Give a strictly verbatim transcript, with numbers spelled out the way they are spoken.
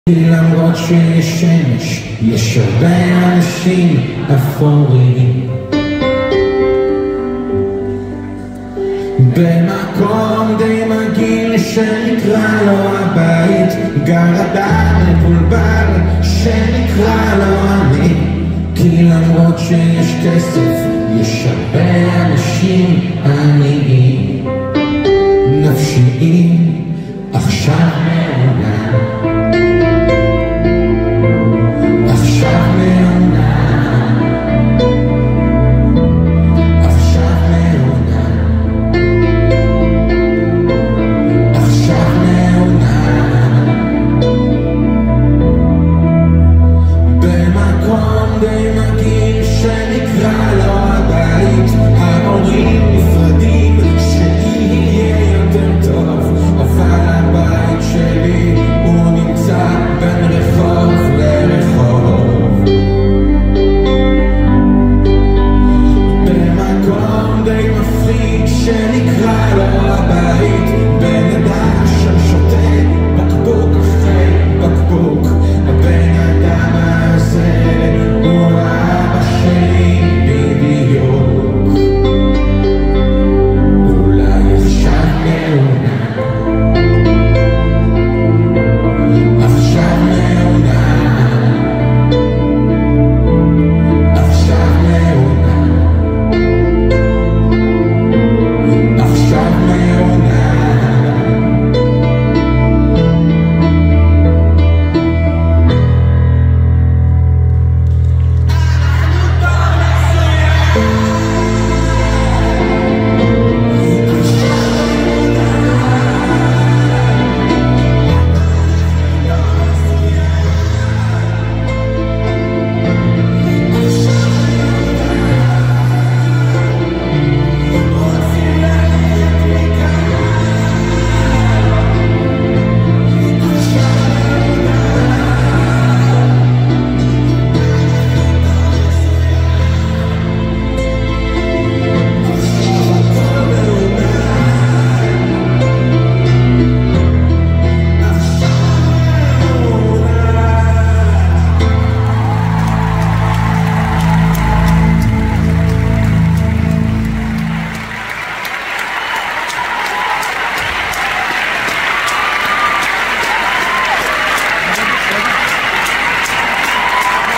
כי למרות שיש שמש, יש הרבה אנשים אפורים. במקום די מגעיל שנקרא לו הבית, גר אדם מבולבל שנקרא לו אני. כי למרות שיש כסף, יש הרבה אנשים עניים.